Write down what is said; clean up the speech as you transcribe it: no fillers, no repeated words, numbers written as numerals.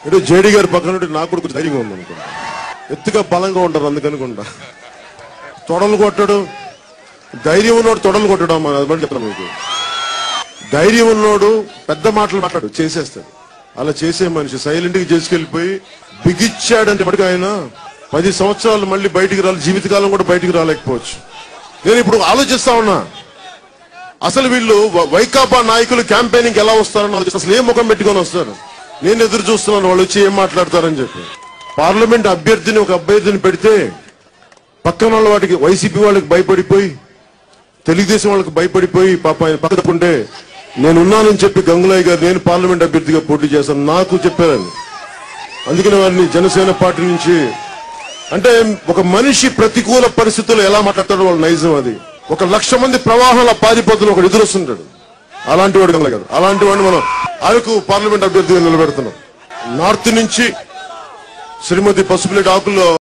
ఏదో జేడీ గారి పక్కన నాకు కూడా కొంచెం ధైర్యంగా ఉందనుకుంటా. ఎత్తుగా బలంగా ఉంటారు అందుకనుకుంటా. తొడలు కొట్టడు, ధైర్యం ఉన్నోడు తొడలు కొట్టడం అది చెప్తాను మీకు. ధైర్యం ఉన్నోడు పెద్ద మాటలు మాట్లాడు, చేసేస్తాడు. అలా చేసే మనిషి సైలెంట్ గా చేసుకెళ్లిపోయి బిగిచ్చాడంటే పట్టుకు ఆయన 10 సంవత్సరాలు మళ్ళీ బయటికి రాలి, జీవితకాలం కూడా బయటికి రాలేకపోవచ్చు. నేను ఇప్పుడు ఆలోచిస్తా ఉన్నా, అసలు వీళ్ళు వైకాపా నాయకులు క్యాంపెయినింగ్ ఎలా వస్తారని ఆలోచిస్తారు. అసలు ఏ ముఖం పెట్టుకొని వస్తారు? నేను ఎదురు చూస్తున్నాను వాళ్ళు వచ్చి ఏం మాట్లాడతారని చెప్పి. పార్లమెంట్ అభ్యర్థిని ఒక అభ్యర్థిని పెడితే పక్కన వాళ్ళ వాటికి వైసీపీ వాళ్ళకి భయపడిపోయి, తెలుగుదేశం వాళ్ళకి భయపడిపోయి పాప ఆయన పక్క తప్పుంటే నేనున్నానని చెప్పి గంగులయ్య గారు నేను పార్లమెంట్ అభ్యర్థిగా పోటీ చేస్తాను నాకు చెప్పారని. అందుకని వారిని జనసేన పార్టీ నుంచి, అంటే ఒక మనిషి ప్రతికూల పరిస్థితుల్లో ఎలా మాట్లాడతాడో వాళ్ళ నైజం అది. 1,00,000 మంది ప్రవాహంలో పారిపోతున్న ఒకడు ఎదురొస్తుంటాడు, అలాంటి వాడు గంగులయ్య గారు. అలాంటి వాడిని మనం ఆయనకు పార్లమెంట్ అభ్యర్థిగా నిలబెడుతున్నాం. నార్త్ నుంచి శ్రీమతి పసుపులేటి ఆకుల్లో